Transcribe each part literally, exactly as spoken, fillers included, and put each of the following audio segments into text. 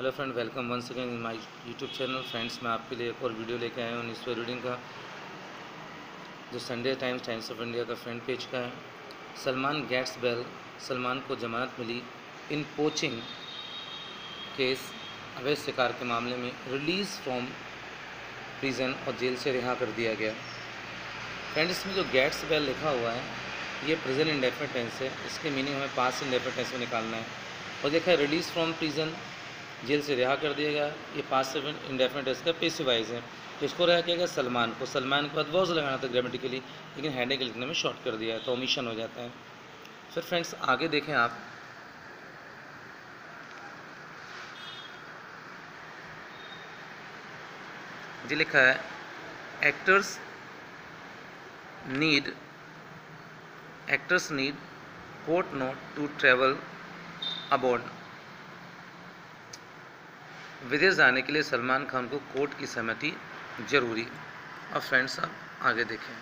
Hello friend, welcome once again in my YouTube channel. Friends, मैं आपके लिए एक और वीडियो लेके आया हूँ न्यूज़पेपर रीडिंग का, जो Sunday Times Times of India का फ्रंट पेज का है। सलमान गेट्स बेल, सलमान को जमानत मिली इन पोचिंग केस, अवैध शिकार के मामले में रिलीज़ फ्रॉम प्रिजन और जेल से रिहा कर दिया गया। फ्रेंड्स, इसमें जो गेट्स बेल लिखा हुआ है ये प्रेजेंट इंडेफिनिट टेंस है, इसके मीनिंग हमें पास्ट इंडेफिनिट टेंस में निकालना है। और देखा है रिलीज़ फ्रॉम प्रिजन, जेल से रिहा कर दिया गया, ये पास्ट इंडेफिनिट टेंस का पैसिव वाइज है। तो इसको रिहा किया गया सलमान को। सलमान के बाद वॉज लगाना था ग्रामेटिकली, लेकिन हेडिंग के लिखने में शॉर्ट कर दिया है तो ओमिशन हो जाता है। फिर फ्रेंड्स आगे देखें आप, जी लिखा है actors need actors need court nod to travel abroad. विदेश जाने के लिए सलमान खान को कोर्ट की सहमति जरूरी। अब फ्रेंड्स आप आगे देखें,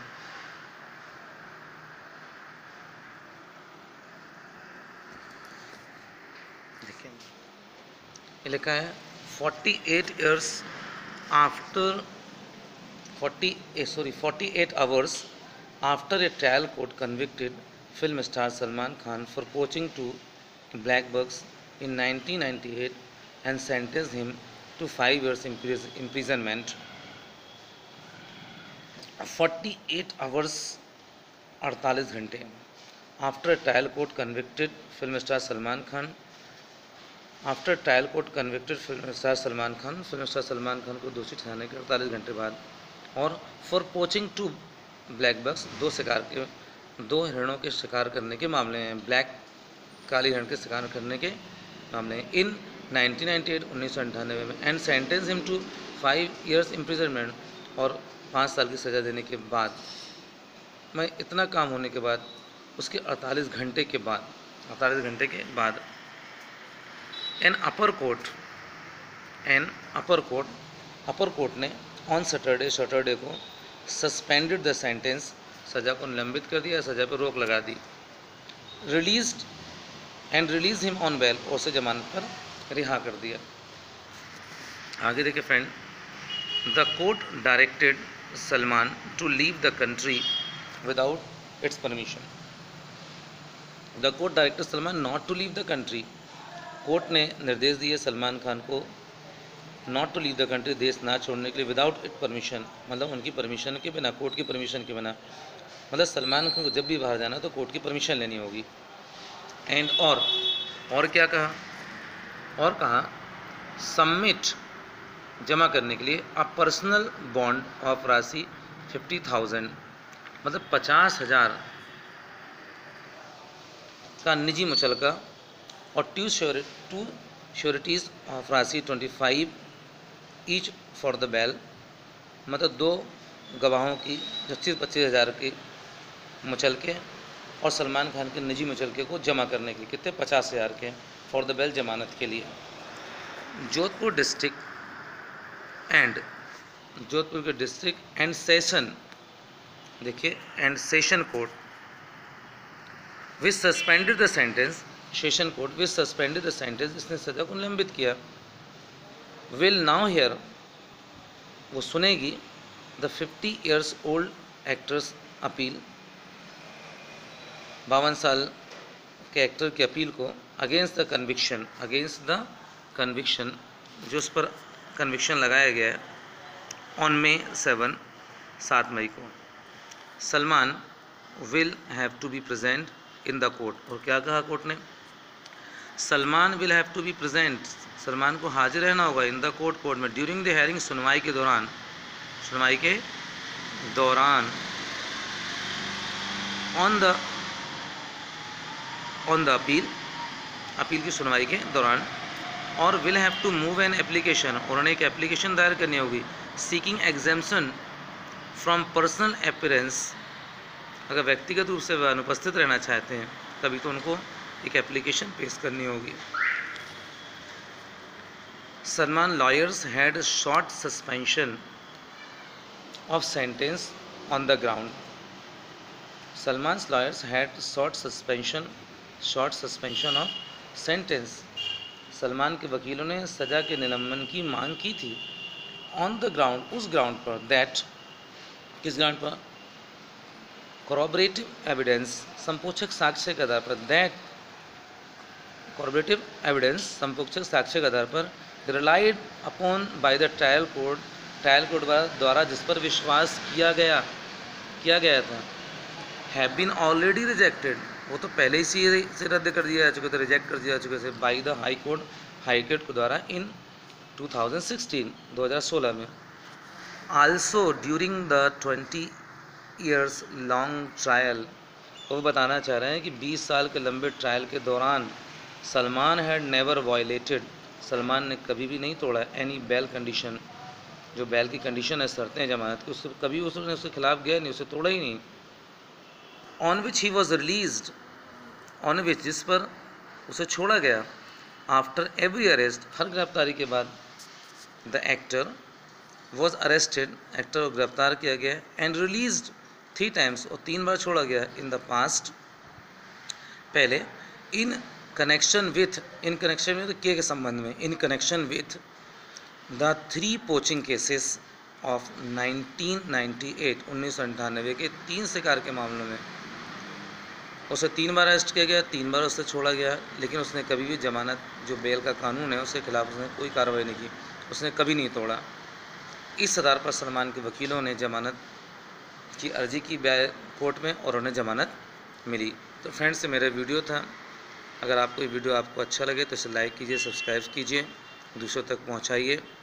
देखें ये लिखा है forty eight years after forty sorry forty eight hours after a trial court convicted film star Salman Khan for poaching two black bucks in nineteen ninety-eight and sentenced him to five years imprisonment. forty-eight hours अड़तालीस घंटे after trial court convicted film star Salman Khan after trial court convicted film star Salman Khan film star Salman Khan को दोषी ठहराने के अड़तालीस घंटे बाद, और for poaching two black bucks, दो शिकार के दो हिरणों के शिकार करने के मामले हैं, ब्लैक काली हिरण के शिकार करने के मामले हैं, इन नाइनटीन नाइंटी एट उन्नीस सौ अंठानवे में, and sentence him to five years imprisonment, और पाँच साल की सज़ा देने के बाद, मैं इतना काम होने के बाद उसके अड़तालीस घंटे के बाद अड़तालीस घंटे के बाद an upper court an upper court upper court ने ऑन सैटरडे सैटरडे को सस्पेंडेड द सेंटेंस, सज़ा को निलंबित कर दिया, सज़ा पर रोक लगा दी, released and release him on bail, और उसे जमानत पर रिहा कर दिया। आगे देखिए friend, the court directed Salman to leave the country without its permission. The court directed Salman not to leave the country, court ने निर्देश दिए सलमान खान को not to leave the country, देश ना छोड़ने के लिए, विदाउट इट परमिशन, मतलब उनकी परमिशन के बिना, कोर्ट की परमिशन के बिना, मतलब सलमान खान को जब भी बाहर जाना तो कोर्ट की परमिशन लेनी होगी। एंड और और क्या कहा और कहा सबमिट, जमा करने के लिए अ पर्सनल बॉन्ड ऑफ राशि फिफ्टी थाउजेंड, मतलब पचास हज़ार का निजी मुचलका, और two sure two sureties of राशि twenty five each for the bail, मतलब दो गवाहों की पच्चीस पच्चीस हज़ार के मुचलके और सलमान खान के निजी मुचलके को जमा करने के लिए, कितने, पचास हज़ार के, फॉर द बेल, जमानत के लिए। जोधपुर डिस्ट्रिक्ट एंड जोधपुर के डिस्ट्रिक्ट एंड सेशन, देखिए and session court which suspended the sentence, session court which suspended the sentence, इसने सजा को निलंबित किया, विल नाउ हियर, वो सुनेगी the fifty years old actor's appeal, बावन साल के एक्टर की अपील को, against the conviction against the conviction जो उस पर कन्विक्शन लगाया गया है, ऑन मे सेवन, सात मई को। Salman will have to be present in the court, और क्या कहा कोर्ट ने, Salman will have to be present, Salman को हाजिर रहना होगा इन द कोर्ट, कोर्ट में, ड्यूरिंग द हेयरिंग, सुनवाई के दौरान सुनवाई के दौरान on the on the appeal appeal की सुनवाई के दौरान, और will have to move an application, और उन्हें एक एप्लीकेशन दायर करनी होगी, seeking exemption from personal appearance, अगर व्यक्तिगत रूप से वह अनुपस्थित रहना चाहते हैं तभी तो उनको एक एप्लीकेशन पेश करनी होगी। Salman lawyers had short suspension of sentence on the ground, Salman's lawyers had short suspension short suspension of sentence Salman के वकीलों ने सज़ा के निलंबन की मांग की थी ऑन द ग्राउंड, उस ग्राउंड पर दैट, किस ग्राउंड पर, corroborative एविडेंस, संपोषक साक्ष्य के आधार पर, दैट corroborative एविडेंस, संपोषक साक्ष्य के आधार पर, relied upon by the trial court, trial court द्वारा जिस पर विश्वास किया गया किया गया था, हैव बीन ऑलरेडी रिजेक्टेड, वो तो पहले ही से रद्द कर दिया जा चुके थे, रिजेक्ट कर दिया जा चुके थे by the high court, high court के द्वारा इन टू थाउजेंड सिक्सटीन, दो हज़ार सोलह में। Also during the twenty years long trial, वो बताना चाह रहे हैं कि बीस साल के लंबे ट्रायल के दौरान Salman had never violated, Salman ने कभी भी नहीं तोड़ा एनी बेल कंडीशन, जो बेल की कंडीशन है, शर्तें जमानत की, उससे कभी उसने उसके खिलाफ गया नहीं, उसे तोड़ा ही नहीं। On which he was released, on which, जिस पर उसे छोड़ा गया, आफ्टर एवरी अरेस्ट, हर गिरफ्तारी के बाद, the actor was arrested, actor को गिरफ्तार किया गया, एंड रिलीज्ड थ्री टाइम्स, और तीन बार छोड़ा गया, इन द पास्ट, पहले, in connection with, in connection में के के संबंध में, in connection with the three poaching cases of nineteen ninety eight, उन्नीस सौ अंठानवे के तीन शिकार के मामलों में उसे तीन बार अरेस्ट किया गया, तीन बार उसे छोड़ा गया, लेकिन उसने कभी भी जमानत, जो बेल का कानून है, उसके खिलाफ उसने कोई कार्रवाई नहीं की, उसने कभी नहीं तोड़ा। इस आधार पर सलमान के वकीलों ने जमानत की अर्जी की कोर्ट में और उन्हें जमानत मिली। तो फ्रेंड्स, मेरा वीडियो था, अगर आपको ये वीडियो आपको अच्छा लगे तो इसे लाइक कीजिए, सब्सक्राइब कीजिए, दूसरों तक पहुंचाइए।